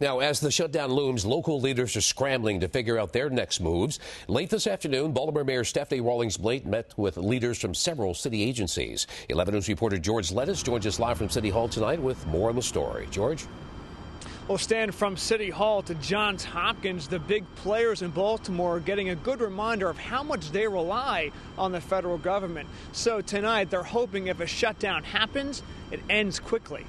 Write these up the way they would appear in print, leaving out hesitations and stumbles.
Now, as the shutdown looms, local leaders are scrambling to figure out their next moves. Late this afternoon, Baltimore Mayor Stephanie Rawlings-Blake met with leaders from several city agencies. 11 News reporter George Lettis joins us live from City Hall tonight with more on the story. George? Well, Stan, from City Hall to Johns Hopkins, the big players in Baltimore are getting a good reminder of how much they rely on the federal government. So tonight, they're hoping if a shutdown happens, it ends quickly.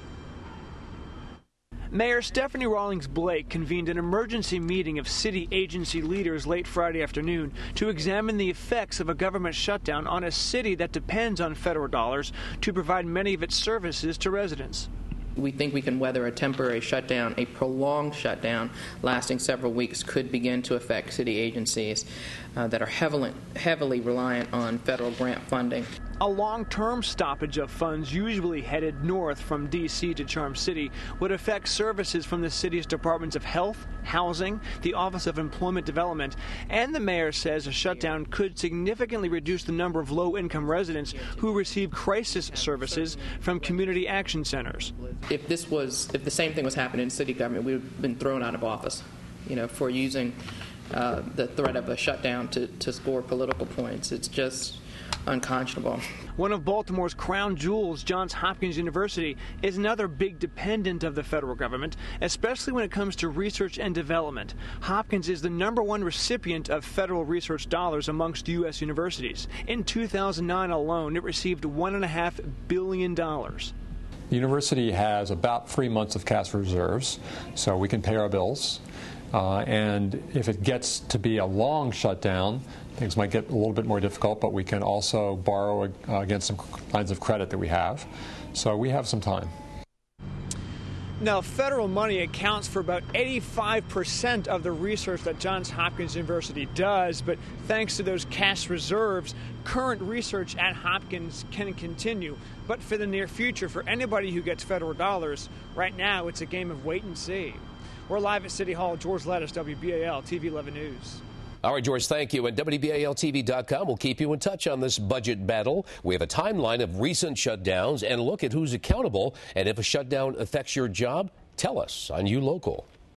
Mayor Stephanie Rawlings-Blake convened an emergency meeting of city agency leaders late Friday afternoon to examine the effects of a government shutdown on a city that depends on federal dollars to provide many of its services to residents. We think we can weather a temporary shutdown. A prolonged shutdown lasting several weeks could begin to affect city agencies that are heavily reliant on federal grant funding. A long-term stoppage of funds usually headed north from D.C. to Charm City would affect services from the city's departments of health, housing, the Office of Employment Development, and the mayor says a shutdown could significantly reduce the number of low-income residents who receive crisis services from community action centers. If the same thing was happening in city government, we would have been thrown out of office, for using the threat of a shutdown to score political points. It's just unconscionable. One of Baltimore's crown jewels, Johns Hopkins University, is another big dependent of the federal government, especially when it comes to research and development. Hopkins is the #1 recipient of federal research dollars amongst U.S. universities. In 2009 alone, it received $1.5 billion. The university has about 3 months of cash reserves, so we can pay our bills. And if it gets to be a long shutdown, things might get a little bit more difficult, but we can also borrow against some lines of credit that we have. So we have some time. Now, federal money accounts for about 85% of the research that Johns Hopkins University does, but thanks to those cash reserves, current research at Hopkins can continue. But for the near future, for anybody who gets federal dollars, right now it's a game of wait and see. We're live at City Hall. George Lettis, WBAL-TV 11 News. All right, George, thank you. And WBAL-TV.com will keep you in touch on this budget battle. We have a timeline of recent shutdowns and a look at who's accountable. And if a shutdown affects your job, tell us on You Local.